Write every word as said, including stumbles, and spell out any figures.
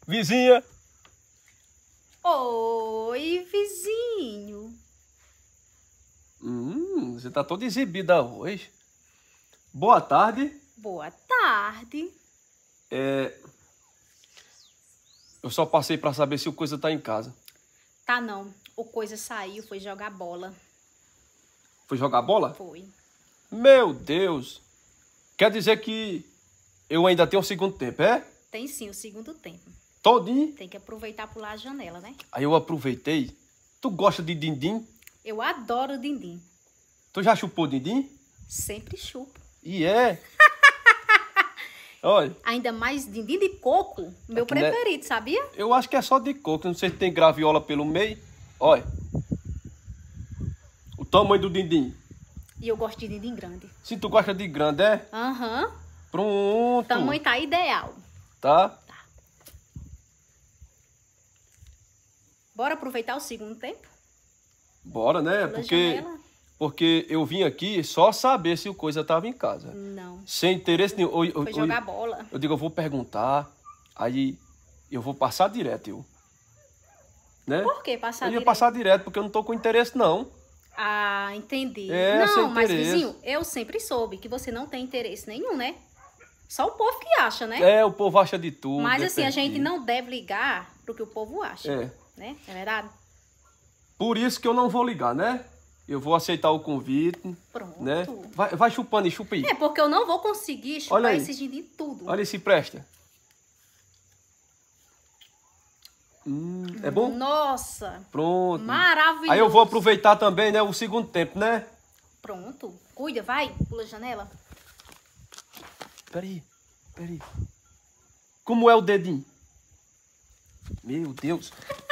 Vizinha. Oi, vizinho. Hum, você tá toda exibida hoje. Boa tarde. Boa tarde. É... Eu só passei pra saber se o Coisa tá em casa. Tá não, o Coisa saiu, foi jogar bola. Foi jogar bola? Foi. Meu Deus. Quer dizer que eu ainda tenho o segundo tempo, é? Tem sim o segundo tempo. Todinho? Tem que aproveitar pular a janela, né? Aí eu aproveitei. Tu gosta de din-din? Eu adoro din-din. Tu já chupou din-din? Sempre chupo. E é. Olha. Ainda mais din-din de coco, meu Aqui, né? preferido, sabia? Eu acho que é só de coco. Não sei se tem graviola pelo meio. Olha. O tamanho do din-din. E eu gosto de din-din grande. Se tu gosta de grande, é? Aham. Uhum. Pronto. O tamanho tá ideal. Tá? Tá. Bora aproveitar o segundo tempo? Bora, né? Pela Porque, janela? porque eu vim aqui só saber se o Coisa tava em casa. Não. Sem interesse nenhum. Eu, eu, Foi jogar bola. Eu digo, eu vou perguntar. Aí eu vou passar direto, eu. Né? Por que passar Eu ia direto? passar direto, porque eu não tô com interesse, não. Ah, entendi. É, sem não, mas interesse. vizinho, eu sempre soube que você não tem interesse nenhum, né? Só o povo que acha, né? É, o povo acha de tudo. Mas é assim, a gente perdido. não deve ligar pro que o povo acha. É. Né? É verdade? Por isso que eu não vou ligar, né? Eu vou aceitar o convite. Pronto. Né? Vai, vai chupando e chupa aí. É, porque eu não vou conseguir chupar esse din-din tudo. Olha se presta. Hum, é bom? Nossa. Pronto. Maravilhoso. Aí eu vou aproveitar também, né, o segundo tempo, né? Pronto. Cuida, vai. Pula a janela. Peraí, peraí. Como é o dedinho? Meu Deus.